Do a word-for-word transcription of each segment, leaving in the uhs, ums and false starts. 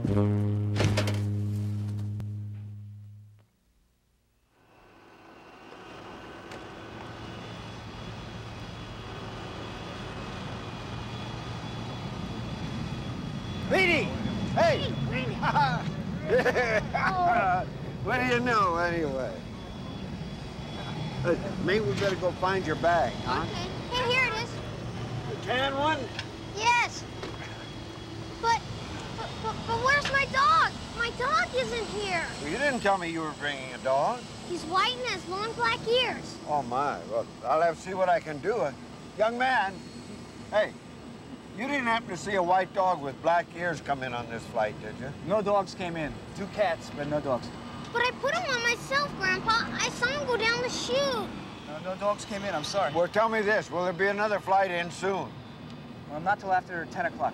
Petey! Hey! What do you know, anyway? Uh, maybe we better go find your bag, huh? Okay. Hey, here it is. The tan one? Yes. But, but, but, but where's my dog? My dog isn't here. Well, you didn't tell me you were bringing a dog. He's white and has long black ears. Oh, my. Well, I'll have to see what I can do. Uh, young man, hey, you didn't happen to see a white dog with black ears come in on this flight, did you? No dogs came in. Two cats, but no dogs. But I put him on myself, Grandpa. I saw him go down the chute. No, no dogs came in. I'm sorry. Well, tell me this. Will there be another flight in soon? Well, not till after ten o'clock.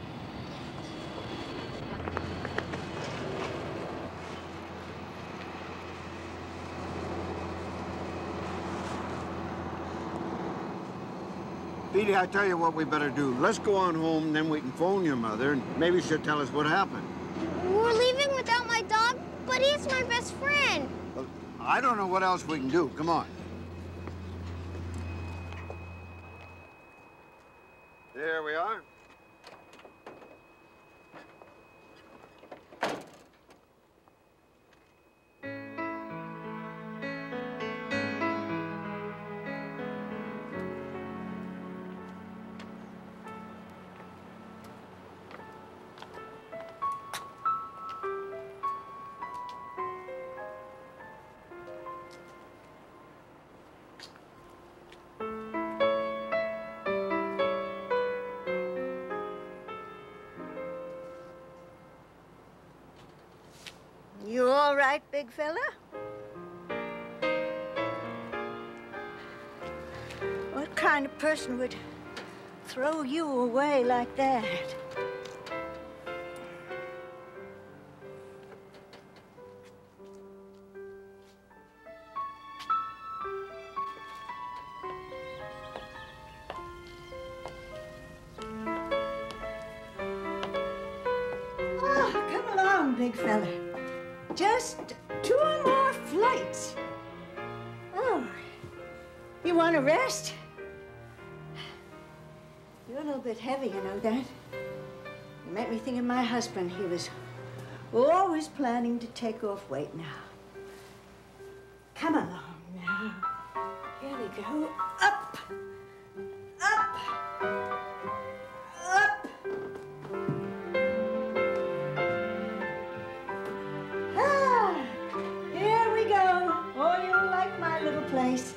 Petey, I tell you what we better do. Let's go on home, then we can phone your mother, and maybe she'll tell us what happened. We're leaving without my dog, but he's my best friend. Well, I don't know what else we can do. Come on. There we are. You all right, big fella? What kind of person would throw you away like that? Oh, come along, big fella. Just two more flights. Oh, you want to rest? You're a little bit heavy, you know that. You make me think of my husband. He was always planning to take off weight now. Come along now. Here we go. Up. Up. Up. Ah, here we go. Oh, you'll like my little place.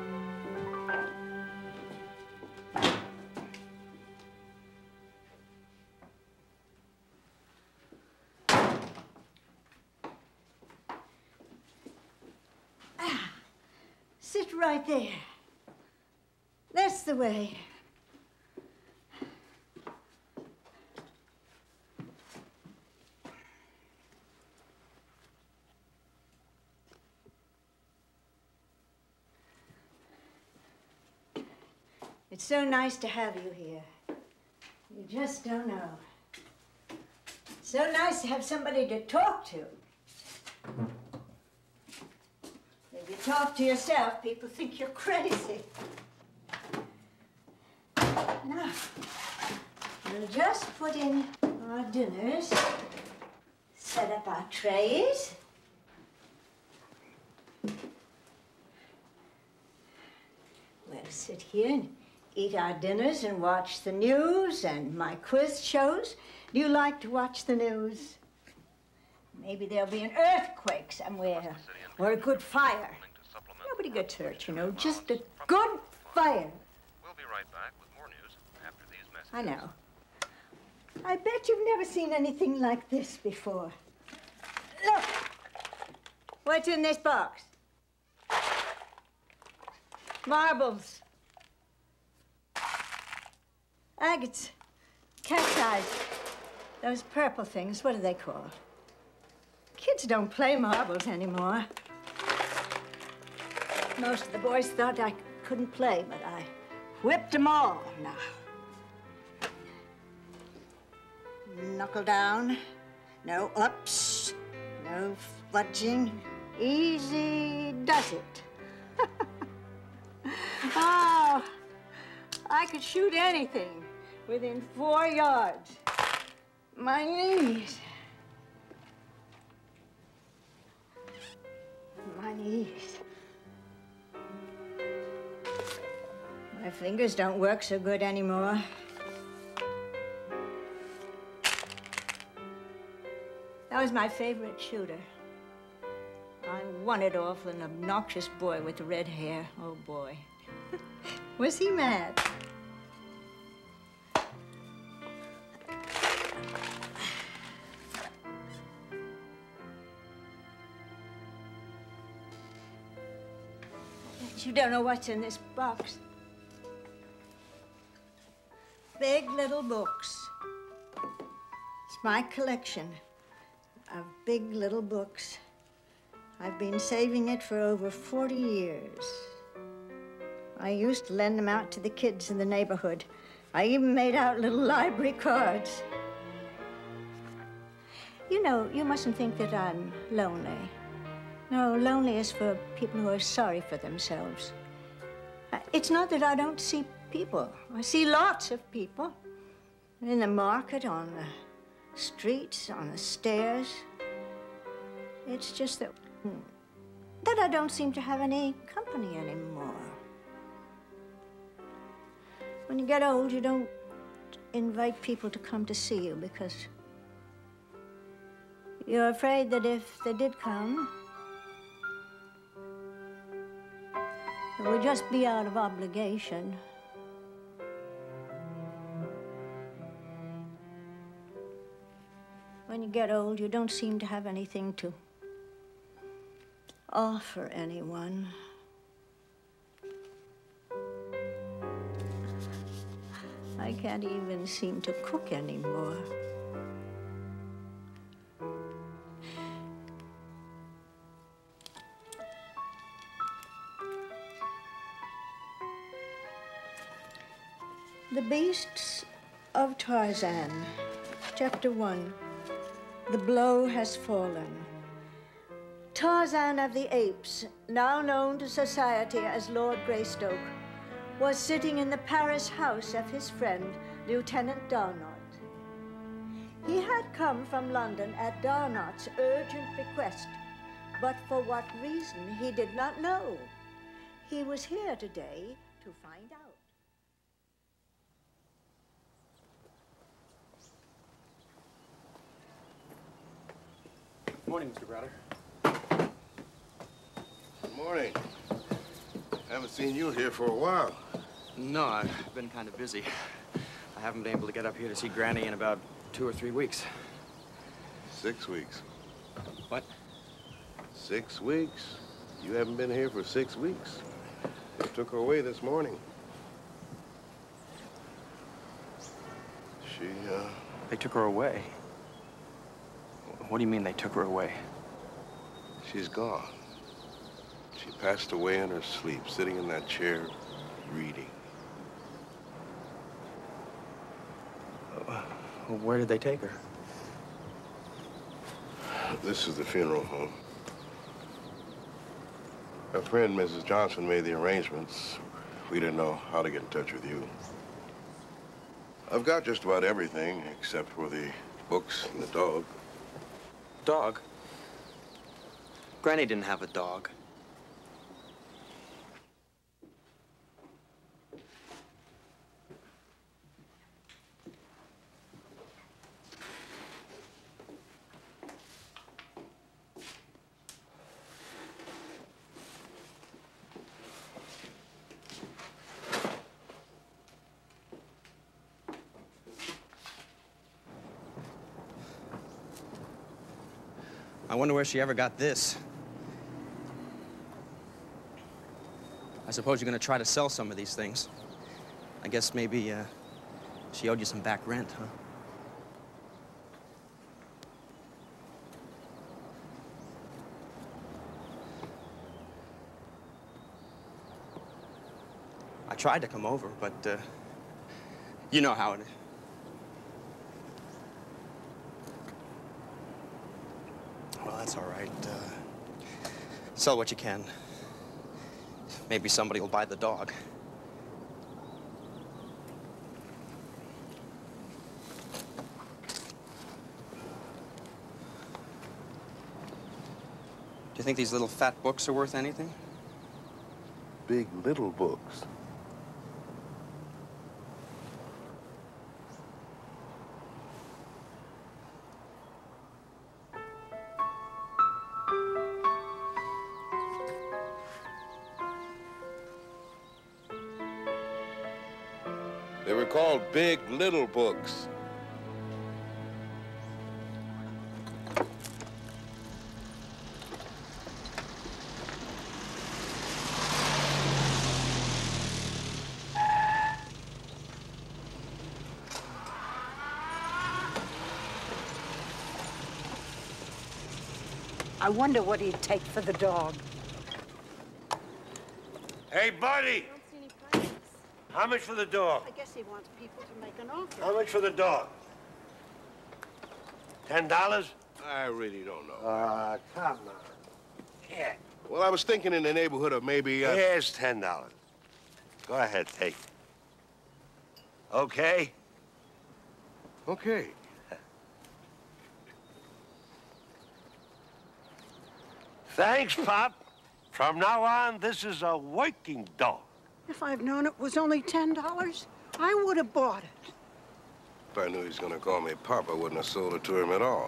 Ah, sit right there. That's the way. It's so nice to have you here. You just don't know. It's so nice to have somebody to talk to. If you talk to yourself, people think you're crazy. Now, we'll just put in our dinners, set up our trays. We'll sit here and eat our dinners and watch the news and my quiz shows. Do you like to watch the news? Maybe there'll be an earthquake somewhere or a good fire. Nobody gets hurt, you know, just a good fire. We'll be right back with more news after these messages. I know. I bet you've never seen anything like this before. Look! What's in this box? Marbles. Agates. Cacti. Those purple things, what are they called? Kids don't play marbles anymore. Most of the boys thought I couldn't play, but I whipped them all now. Knuckle down, No ups, no fudging. Easy does it. Oh, I could shoot anything within four yards. My knees. My knees. My fingers don't work so good anymore. That was my favorite shooter. I won it off an obnoxious boy with red hair. Oh, boy. Was he mad? You don't know what's in this box. Big little books. It's my collection of big little books. I've been saving it for over forty years. I used to lend them out to the kids in the neighborhood. I even made out little library cards. You know, you mustn't think that I'm lonely. No, lonely is for people who are sorry for themselves. Uh, It's not that I don't see people. I see lots of people. In the market, on the streets, on the stairs. It's just that, hmm, that I don't seem to have any company anymore. When you get old, you don't invite people to come to see you because you're afraid that if they did come, it would just be out of obligation. When you get old, you don't seem to have anything to offer anyone. I can't even seem to cook anymore. The Beasts of Tarzan, Chapter One. The blow has fallen. Tarzan of the Apes, now known to society as Lord Greystoke, was sitting in the Paris house of his friend, Lieutenant Darnot. He had come from London at Darnot's urgent request, but for what reason he did not know. He was here today to find out. Morning, Mister Browder. Good morning. Haven't seen you here for a while. No, I've been kind of busy. I haven't been able to get up here to see Granny in about two or three weeks. Six weeks. What? Six weeks? You haven't been here for six weeks? They took her away this morning. She, uh... They took her away? What do you mean they took her away? She's gone. She passed away in her sleep, sitting in that chair, reading. Uh, where did they take her? This is the funeral home. Her friend, Missus Johnson, made the arrangements. We didn't know how to get in touch with you. I've got just about everything, except for the books and the dog. Dog? Granny didn't have a dog. I wonder where she ever got this. I suppose you're gonna try to sell some of these things. I guess maybe, uh, she owed you some back rent, huh? I tried to come over, but, uh, you know how it is. that's all right. Uh, sell what you can. Maybe somebody will buy the dog. Do you think these little fat books are worth anything? Big little books. They were called Big Little Books. I wonder what he'd take for the dog. Hey, buddy! How much for the dog? I guess he wants people to make an offer. How much for the dog? Ten dollars? I really don't know. Uh, come on. Here. Well, I was thinking in the neighborhood of maybe... Uh... Here's ten dollars. Go ahead, take it. Okay? Okay. Thanks, Pop. From now on, this is a working dog. If I've known it was only ten dollars, I would have bought it. If I knew he was going to call me Pop, I wouldn't have sold it to him at all.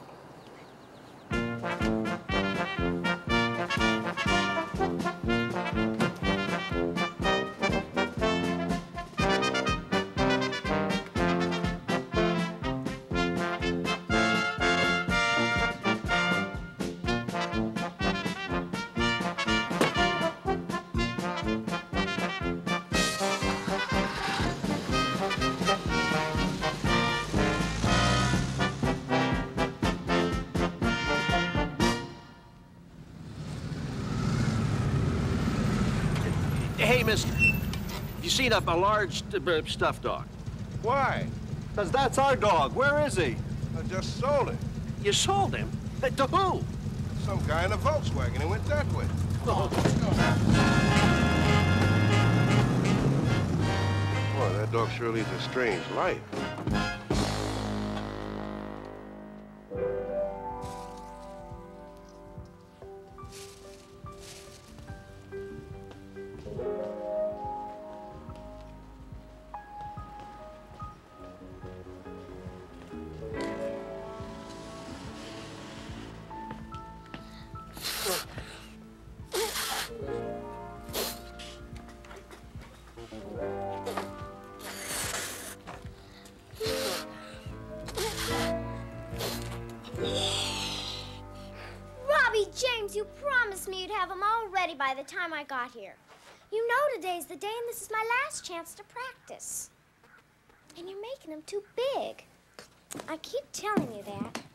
Hey, mister, you seen a, a large uh, stuffed dog? Why? Because that's our dog. Where is he? I just sold it. You sold him? Uh, to who? Some guy in a Volkswagen. He went that way. Oh. Boy, that dog sure leads a strange life. Robbie James, you promised me you'd have them all ready by the time I got here. You know today's the day, and this is my last chance to practice. And you're making them too big. I keep telling you that.